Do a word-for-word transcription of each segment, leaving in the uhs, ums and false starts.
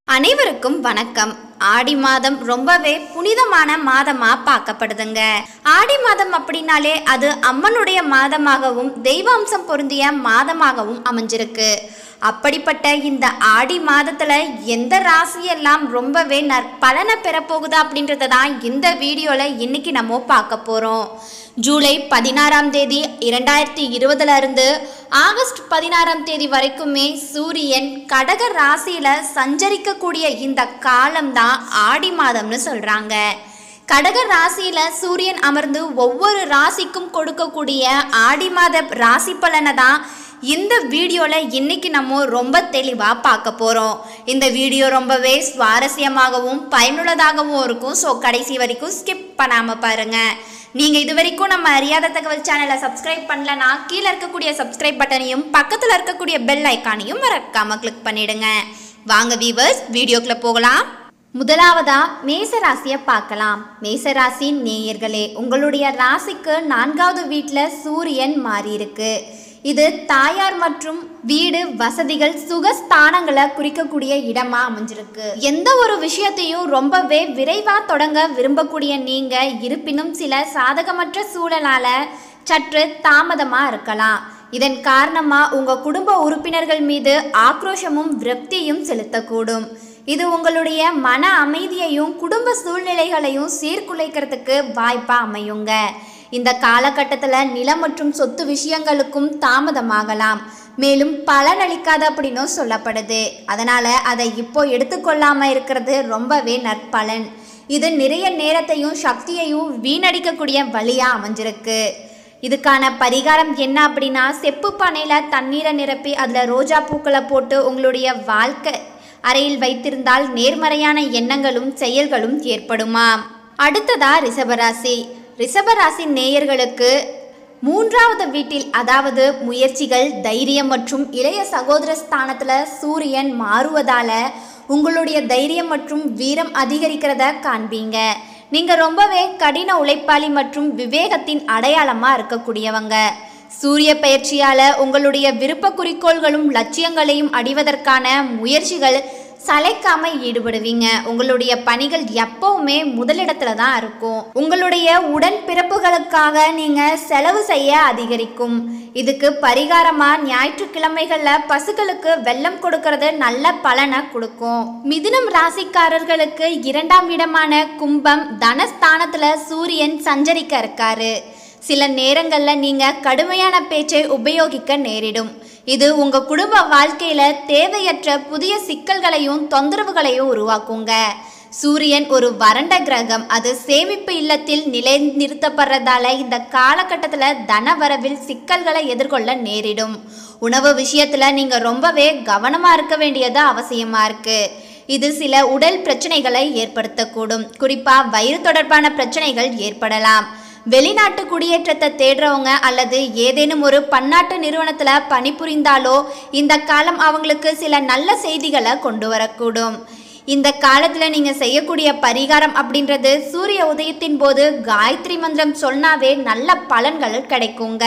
அனைவருக்கும் வணக்கம். ஆடி மாதம் ரொம்பவே புனிதமான மாதமா பார்க்கப்படுதுங்க. ஆடி மாதம் அப்படின்னாலே அது அம்மனுடைய மாதமாகவும் தெய்வாம்சம் பொருந்திய மாதமாகவும் அமைஞ்சிருக்கு. அப்படிப்பட்ட இந்த ஆடி மாதத்துல எந்த ராசியெல்லாம் ரொம்பவே நற்பலனை பெறப்போகுதா அப்படின்றத தான் இந்த வீடியோல இன்னைக்கு நம்ம பார்க்க போறோம். ஜூலை பதினாறாம் தேதி இரண்டாயிரத்தி இருபதுல இருந்து ஆகஸ்ட் பதினாறாம் தேதி வரைக்குமே சூரியன் கடக ராசியில சஞ்சரிக்கக்கூடிய இந்த காலம்தான் ஆடி மாதம்னு சொல்றாங்க. கடக ராசியில சூரியன் அமர்ந்து ஒவ்வொரு ராசிக்கும் கொடுக்கக்கூடிய ஆடி மாத ராசி பலனை தான் இந்த வீடியோவில் இன்னைக்கு நம்ம ரொம்ப தெளிவாக பார்க்க போகிறோம். இந்த வீடியோ ரொம்பவே சுவாரஸ்யமாகவும் பயனுள்ளதாகவும் இருக்கும். ஸோ கடைசி வரைக்கும் ஸ்கிப் பண்ணாமல் பாருங்கள். நீங்கள் இது வரைக்கும் நம்ம அறியாத தகவல் சேனலை சப்ஸ்கிரைப் பண்ணலன்னா கீழே இருக்கக்கூடிய சப்ஸ்கிரைப் பட்டனையும் பக்கத்தில் இருக்கக்கூடிய பெல் ஐக்கானையும் மறக்காமல் கிளிக் பண்ணிடுங்க. வாங்க வீவர்ஸ், வீடியோக்குள்ளே போகலாம். முதலாவதா மேச ராசியை பார்க்கலாம். மேசராசி நேயர்களே, உங்களுடைய ராசிக்கு நான்காவது வீட்டில் சூரியன் மாறி இருக்கு. இது தாயார் மற்றும் வீடு வசதிகள் சுகஸ்தானங்களை குறிக்கக்கூடிய இடமா அமைஞ்சிருக்கு. எந்த ஒரு விஷயத்தையும் ரொம்பவே விரைவா தொடங்க விரும்பக்கூடிய நீங்க இருப்பினும் சில சாதகமற்ற சூழலால சற்று தாமதமா இருக்கலாம். இதன் காரணமா உங்க குடும்ப உறுப்பினர்கள் மீது ஆக்ரோஷமும் விரக்தியும் செலுத்தக்கூடும். இது உங்களுடைய மன அமைதியையும் குடும்ப சூழ்நிலைகளையும் சீர்குலைக்கிறதுக்கு வாய்ப்பா அமையுங்க. இந்த காலகட்டத்தில் நிலம் மற்றும் சொத்து விஷயங்களுக்கும் தாமதமாகலாம். மேலும் பலனளிக்காது அப்படின்னும் சொல்லப்படுது. அதனால் அதை இப்போ எடுத்துக்கொள்ளாமல் இருக்கிறது ரொம்பவே நற்பலன். இது நிறைய நேரத்தையும் சக்தியையும் வீணடிக்கக்கூடிய வழியாக அமைஞ்சிருக்கு. இதுக்கான பரிகாரம் என்ன அப்படின்னா, செப்பு பானையில் தண்ணீரை நிரப்பி அதில் ரோஜா பூக்களை போட்டு உங்களுடைய வாழ்க்கை அறையில் வைத்திருந்தால் நேர்மறையான எண்ணங்களும் செயல்களும் ஏற்படுமா. அடுத்ததா ரிஷபராசி. ரிஷபராசி நேயர்களுக்கு மூன்றாவது வீட்டில், அதாவது முயற்சிகள், தைரியம் மற்றும் இளைய சகோதர ஸ்தானத்தில் சூரியன் மாறுவதால் உங்களுடைய தைரியம் மற்றும் வீரம் அதிகரிக்கிறத காண்பீங்க. நீங்கள் ரொம்பவே கடின உழைப்பாளி மற்றும் விவேகத்தின் அடையாளமாக இருக்கக்கூடியவங்க. சூரிய பயிற்சியால் உங்களுடைய விருப்ப குறிக்கோள்களும் லட்சியங்களையும் அடைவதற்கான முயற்சிகள் சளைக்காம ஈடுபடுவீங்க. உங்களுடைய பணிகள் எப்பவுமே முதலிடத்துல தான் இருக்கும். உங்களுடைய உடன் பிறப்புகளுக்காக நீங்க செலவு செய்ய அதிகரிக்கும். இதுக்கு பரிகாரமா ஞாயிற்றுக்கிழமைகள்ல பசுக்களுக்கு வெல்லம் கொடுக்கறது நல்ல பலனை கொடுக்கும். மிதுனம் ராசிக்காரர்களுக்கு இரண்டாம் இடமான கும்பம் தனஸ்தானத்துல சூரியன் சஞ்சரிக்க இருக்காரு. சில நேரங்களில் நீங்கள் கடுமையான பேச்சை உபயோகிக்க நேரிடும். இது உங்கள் குடும்ப வாழ்க்கையில் தேவையற்ற புதிய சிக்கல்களையும் தொந்தரவுகளையும் உருவாக்குங்க. சூரியன் ஒரு வறண்ட கிரகம். அது சேமிப்பு இல்லத்தில் நிலை நிறுத்தப்படுறதால இந்த காலகட்டத்தில் தனவரவில் சிக்கல்களை எதிர்கொள்ள நேரிடும். உணவு விஷயத்தில் நீங்கள் ரொம்பவே கவனமாக இருக்க வேண்டியது அவசியமாக இருக்குது. இது சில உடல் பிரச்சனைகளை ஏற்படுத்தக்கூடும். குறிப்பாக வயிறு தொடர்பான பிரச்சனைகள் ஏற்படலாம். வெளிநாட்டு குடியேற்றத்தை தேடுறவங்க அல்லது ஏதேனும் ஒரு பன்னாட்டு நிறுவனத்தில் பணிபுரிந்தாலோ இந்த காலம் அவங்களுக்கு சில நல்ல செய்திகளை கொண்டு வரக்கூடும். இந்த காலத்தில் நீங்கள் செய்யக்கூடிய பரிகாரம் அப்படின்றது, சூரிய உதயத்தின் போது காயத்ரி மந்திரம் சொன்னாவே நல்ல பலன்கள் கிடைக்குங்க.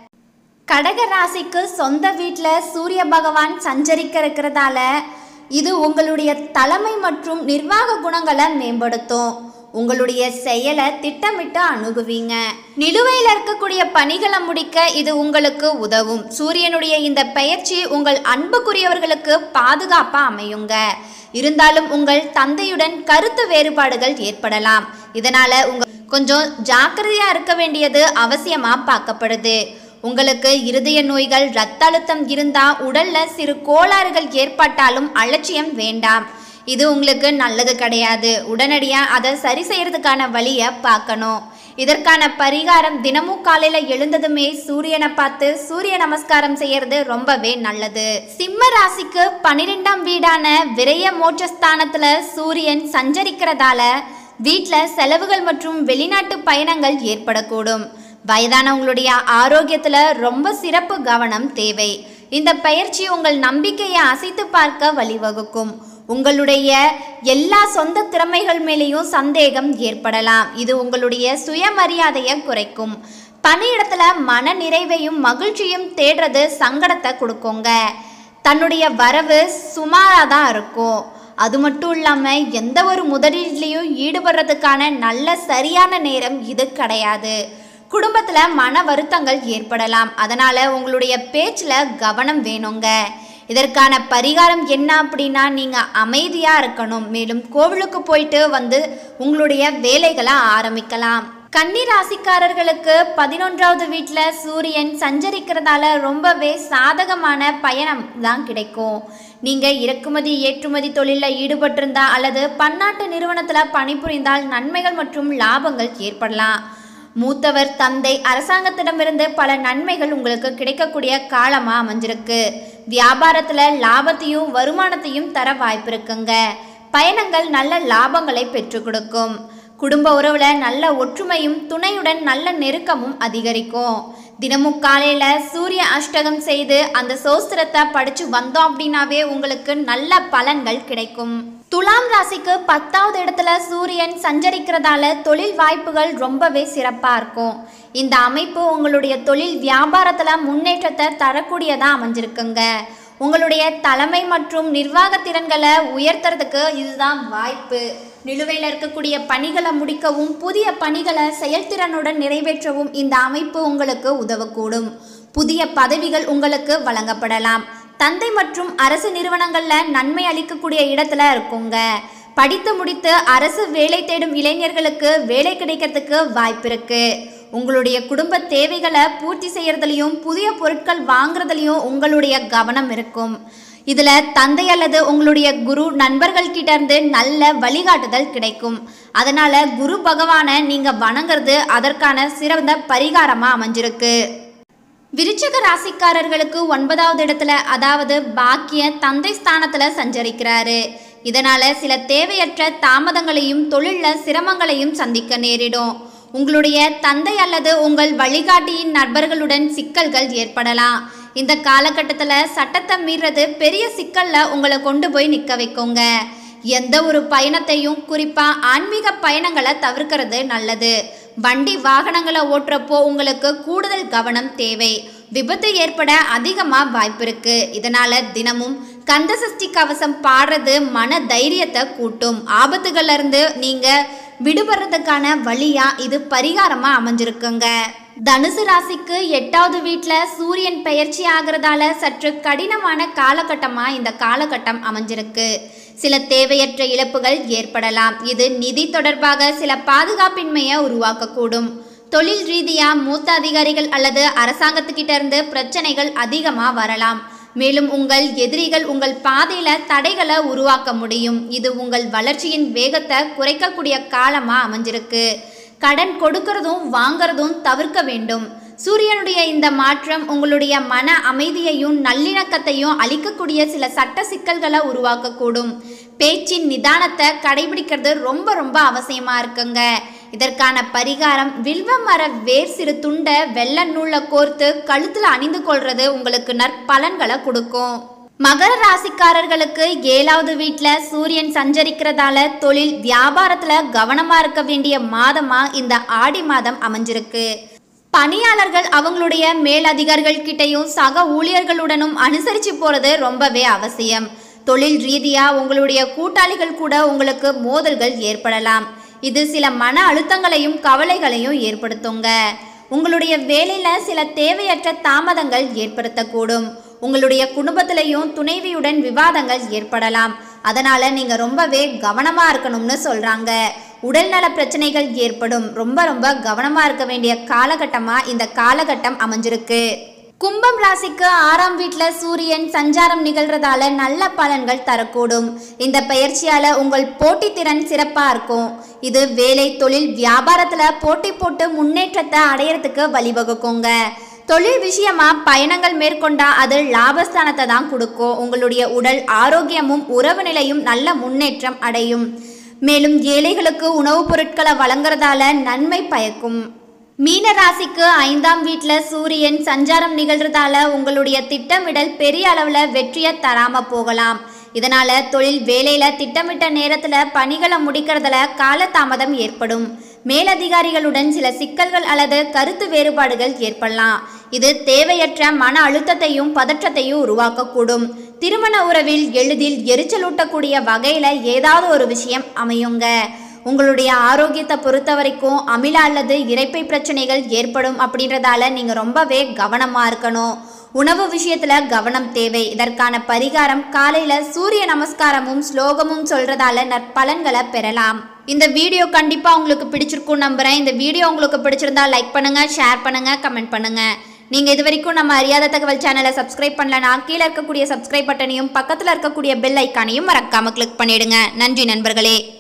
கடக ராசிக்கு சொந்த வீட்டில் சூரிய பகவான் சஞ்சரிக்க இருக்கிறதால இது உங்களுடைய தலைமை மற்றும் நிர்வாக குணங்களை மேம்படுத்தும். உங்களுடைய செயலை திட்டமிட்டு அணுகுவீங்க. நிலுவையில் இருக்கக்கூடிய பணிகளை முடிக்க இது உங்களுக்கு உதவும். சூரியனுடைய இந்த பயிற்சி உங்கள் அன்புக்குரியவர்களுக்கு பாதுகாப்பா அமையுங்க. இருந்தாலும் உங்கள் தந்தையுடன் கருத்து வேறுபாடுகள் ஏற்படலாம். இதனால உங்க கொஞ்சம் ஜாக்கிரதையா இருக்க வேண்டியது அவசியமா பார்க்கப்படுது. உங்களுக்கு இருதய நோய்கள், இரத்த அழுத்தம் இருந்தா உடல்ல சிறு கோளாறுகள் ஏற்பட்டாலும் அலட்சியம் வேண்டாம். இது உங்களுக்கு நல்லது கிடையாது. உடனடியாக அதை சரி செய்யறதுக்கான வழியை பார்க்கணும். இதற்கான பரிகாரம், தினமும் காலையில் எழுந்ததுமே சூரியனை பார்த்து சூரிய நமஸ்காரம் செய்யறது ரொம்பவே நல்லது. சிம்ம ராசிக்கு பன்னிரெண்டாம் வீடான விரய மோட்சஸ்தானத்தில் சூரியன் சஞ்சரிக்கிறதால வீட்டில் செலவுகள் மற்றும் வெளிநாட்டு பயணங்கள் ஏற்படக்கூடும். வயதானவங்களுடைய ஆரோக்கியத்தில் ரொம்ப சிறப்பு கவனம் தேவை. இந்த பயிற்சி உங்கள் நம்பிக்கையை அசைத்து பார்க்க வழிவகுக்கும். உங்களுடைய எல்லா சொந்த திறமைகள் மேலேயும் சந்தேகம் ஏற்படலாம். இது உங்களுடைய சுயமரியாதையை குறைக்கும். பணியிடத்துல மன நிறைவையும் மகிழ்ச்சியும் தேடுறது சங்கடத்தை கொடுக்குங்க. தன்னுடைய வரவு சுமாராக தான் இருக்கும். அது மட்டும் இல்லாமல் எந்த ஒரு முதலீட்லையும் ஈடுபடுறதுக்கான நல்ல சரியான நேரம் இது கிடையாது. குடும்பத்தில் மன வருத்தங்கள் ஏற்படலாம். அதனால் உங்களுடைய பேச்சில் கவனம் வேணுங்க. இதற்கான பரிகாரம் என்ன அப்படின்னா, நீங்கள் அமைதியாக இருக்கணும். மேலும் கோவிலுக்கு போயிட்டு வந்து உங்களுடைய வேலைகளை ஆரம்பிக்கலாம். கன்னி ராசிக்காரர்களுக்கு பதினொன்றாவது வீட்டில் சூரியன் சஞ்சரிக்கிறதால ரொம்பவே சாதகமான பயணம் தான் கிடைக்கும். நீங்கள் இறக்குமதி ஏற்றுமதி தொழிலில் ஈடுபட்டிருந்தா அல்லது பன்னாட்டு நிறுவனத்தில் பணிபுரிந்தால் நன்மைகள் மற்றும் லாபங்கள் ஏற்படலாம். மூத்தவர், தந்தை, அரசாங்கத்திடமிருந்து பல நன்மைகள் உங்களுக்கு கிடைக்கக்கூடிய காலமாக அமைஞ்சிருக்கு. வியாபாரத்தில் லாபத்தையும் வருமானத்தையும் தர வாய்ப்பு இருக்குங்க. பயணங்கள் நல்ல லாபங்களை பெற்றுக் கொடுக்கும். குடும்ப உறவில் நல்ல ஒற்றுமையும் துணையுடன் நல்ல நெருக்கமும் அதிகரிக்கும். தினமும் காலையில் சூரிய அஷ்டகம் செய்து அந்த சோஸ்திரத்தை படித்து வந்தோம் அப்படின்னாவே உங்களுக்கு நல்ல பலன்கள் கிடைக்கும். துலாம் ராசிக்கு பத்தாவது இடத்துல சூரியன் சஞ்சரிக்கிறதால தொழில் வாய்ப்புகள் ரொம்பவே சிறப்பாக இருக்கும். இந்த அமைப்பு உங்களுடைய தொழில் வியாபாரத்தில் முன்னேற்றத்தை தரக்கூடியதாக அமைஞ்சிருக்குங்க. உங்களுடைய தலைமை மற்றும் நிர்வாக திறன்களை உயர்த்துறதுக்கு இதுதான் வாய்ப்பு. நிலுவையில் இருக்கக்கூடிய பணிகளை முடிக்கவும் புதிய பணிகளை செயல்திறனுடன் நிறைவேற்றவும் இந்த அமைப்பு உங்களுக்கு உதவக்கூடும். புதிய பதவிகள் உங்களுக்கு வழங்கப்படலாம். தந்தை மற்றும் அரசு நிறுவனங்களில் நன்மை அளிக்கக்கூடிய இடத்துல இருக்குங்க. படித்து முடித்து அரசு வேலை தேடும் இளைஞர்களுக்கு வேலை கிடைக்கிறதுக்கு வாய்ப்பு இருக்கு. உங்களுடைய குடும்ப தேவைகளை பூர்த்தி செய்யறதுலையும் புதிய பொருட்கள் வாங்குறதுலையும் உங்களுடைய கவனம் இருக்கும். இதில் தந்தை அல்லது உங்களுடைய குரு நண்பர்கள் கிட்ட இருந்து நல்ல வழிகாட்டுதல் கிடைக்கும். அதனால குரு பகவானை நீங்கள் வணங்குறது அதற்கான சிறந்த பரிகாரமாக அமைஞ்சிருக்கு. விருச்சிக ராசிக்காரர்களுக்கு ஒன்பதாவது இடத்துல அதாவது பாக்கிய தந்தை ஸ்தானத்தில் சஞ்சரிக்கிறாரு. இதனால சில தேவையற்ற தாமதங்களையும் தொழிலில் சிரமங்களையும் சந்திக்க நேரிடும். உங்களுடைய தந்தை அல்லது உங்கள் வழிகாட்டியின் நண்பர்களுடன் சிக்கல்கள் ஏற்படலாம். இந்த காலகட்டத்தில் சட்டத்தை மீறது பெரிய சிக்கலில் உங்களை கொண்டு போய் நிற்க வைக்குங்க. எந்த ஒரு பயணத்தையும் குறிப்பாக ஆன்மீக பயணங்களை தவிர்க்கிறது நல்லது. வண்டி வாகனங்களை ஓட்டுறப்போ உங்களுக்கு கூடுதல் கவனம் தேவை. விபத்து ஏற்பட அதிகமாக வாய்ப்பு இருக்கு. இதனால தினமும் கந்தசஷ்டி கவசம் பாடுறது மன தைரியத்தை கூட்டும். ஆபத்துகள்ல இருந்து நீங்க விடுபடுறதுக்கான வழியா இது பரிகாரமா அமைஞ்சிருக்குங்க. தனுசு ராசிக்கு எட்டாவது வீட்டில் சூரியன் பெயர்ச்சி ஆகிறதால சற்று கடினமான காலகட்டமாக இந்த காலகட்டம் அமைஞ்சிருக்கு. சில தேவையற்ற இழப்புகள் ஏற்படலாம். இது நிதி தொடர்பாக சில பாதுகாப்பின்மையை உருவாக்கக்கூடும். தொழில் ரீதியாக மூத்த அதிகாரிகள் அல்லது அரசாங்கத்துக்கிட்ட இருந்து பிரச்சனைகள் அதிகமாக வரலாம். மேலும் உங்கள் எதிரிகள் உங்கள் பாதையில் தடைகளை உருவாக்க முடியும். இது உங்கள் வளர்ச்சியின் வேகத்தை குறைக்கக்கூடிய காலமாக அமைஞ்சிருக்கு. கடன் கொடுக்கறதும் வாங்கிறதும் தவிர்க்க வேண்டும். சூரியனுடைய இந்த மாற்றம் உங்களுடைய மன அமைதியையும் நல்லிணக்கத்தையும் அளிக்கக்கூடிய சில சட்ட சிக்கல்களை உருவாக்கக்கூடும். பேச்சின் நிதானத்தை கடைபிடிக்கிறது ரொம்ப ரொம்ப அவசியமாக இருக்குங்க. இதற்கான பரிகாரம் வில்வ மர வேர் சிறு துண்டை வெள்ளை நூலில் கோர்த்து கழுத்தில் அணிந்து கொள்வது உங்களுக்கு நற்பலன்களை கொடுக்கும். மகர ராசிக்காரர்களுக்கு ஏழாவது வீட்டில் சூரியன் சஞ்சரிக்கிறதால தொழில் வியாபாரத்தில் கவனமாக இருக்க வேண்டிய மாதமாக இந்த ஆடி மாதம் அமைஞ்சிருக்கு. பணியாளர்கள் அவங்களுடைய மேலதிகாரிகள் கிட்டையும் சக ஊழியர்களுடனும் அனுசரித்து போகிறது ரொம்பவே அவசியம். தொழில் ரீதியாக உங்களுடைய கூட்டாளிகள் கூட உங்களுக்கு மோதல்கள் ஏற்படலாம். இது சில மன அழுத்தங்களையும் கவலைகளையும் ஏற்படுத்துங்க. உங்களுடைய வேலையில் சில தேவையற்ற தாமதங்கள் ஏற்படுத்தக்கூடும். உங்களுடைய குடும்பத்திலையும் துணைவியுடன் விவாதங்கள் ஏற்படலாம். அதனால் நீங்கள் ரொம்பவே கவனமாக இருக்கணும்னு சொல்கிறாங்க. உடல்நல பிரச்சனைகள் ஏற்படும். ரொம்ப ரொம்ப கவனமாக இருக்க வேண்டிய காலகட்டமாக இந்த காலகட்டம் அமைஞ்சிருக்கு. கும்பம் ராசிக்கு ஆறாம் வீட்டில் சூரியன் சஞ்சாரம் நிகழ்றதால நல்ல பலன்கள் தரக்கூடும். இந்த பயிற்சியால் உங்கள் போட்டித்திறன் சிறப்பாக இருக்கும். இது வேலை, தொழில், வியாபாரத்தில் போட்டி போட்டு முன்னேற்றத்தை அடையிறதுக்கு வழிவகுக்குங்க. தொழில் விஷயமா பயணங்கள் மேற்கொண்டா அது லாபஸ்தானத்தை தான் கொடுக்கும். உங்களுடைய உடல் ஆரோக்கியமும் உறவு நிலையும் நல்ல முன்னேற்றம் அடையும். மேலும் ஏழைகளுக்கு உணவுப் பொருட்களை வழங்குறதால நன்மை பயக்கும். மீன ராசிக்கு ஐந்தாம் வீட்டில் சூரியன் சஞ்சாரம் நிகழ்றதால உங்களுடைய திட்டமிடல் பெரிய அளவில் வெற்றியை தராமல் போகலாம். இதனால் தொழில் வேலையில் திட்டமிட்ட நேரத்தில் பணிகளை முடிக்கிறதுல காலதாமதம் ஏற்படும். மேலதிகாரிகளுடன் சில சிக்கல்கள் அல்லது கருத்து வேறுபாடுகள் ஏற்படலாம். இது தேவையற்ற மன அழுத்தத்தையும் பதற்றத்தையும் உருவாக்கக்கூடும். திருமண உறவில் எளிதில் எரிச்சலூட்டக்கூடிய வகையில் ஏதாவது ஒரு விஷயம் அமையுங்க. உங்களுடைய ஆரோக்கியத்தை பொறுத்த வரைக்கும் அமில அல்லது இரைப்பை பிரச்சனைகள் ஏற்படும் அப்படின்றதால நீங்கள் ரொம்பவே கவனமாக இருக்கணும். உணவு விஷயத்தில் கவனம் தேவை. இதற்கான பரிகாரம் காலையில் சூரிய நமஸ்காரமும் ஸ்லோகமும் சொல்கிறதால நற்பலன்களை பெறலாம். இந்த வீடியோ கண்டிப்பாக உங்களுக்கு பிடிச்சிருக்கும் நம்புகிறேன். இந்த வீடியோ உங்களுக்கு பிடிச்சிருந்தா லைக் பண்ணுங்கள், ஷேர் பண்ணுங்கள், கமெண்ட் பண்ணுங்கள். நீங்கள் இது வரைக்கும் நம்ம அறியாத தகவல் சேனலை சப்ஸ்கிரைப் பண்ணலனா கீழே இருக்கக்கூடிய சப்ஸ்கிரைப் பட்டனையும் பக்கத்தில் இருக்கக்கூடிய பெல் ஐக்கானையும் மறக்காமல் கிளிக் பண்ணிடுங்க. நன்றி நண்பர்களே.